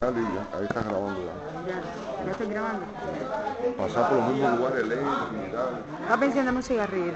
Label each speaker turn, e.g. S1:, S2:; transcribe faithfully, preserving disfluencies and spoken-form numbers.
S1: Ya, ahí estás grabando ya.
S2: Ya, ya estoy grabando.
S1: Pasar por los mismos lugares, leyes, comunidades.
S2: Va pensando un cigarrillo.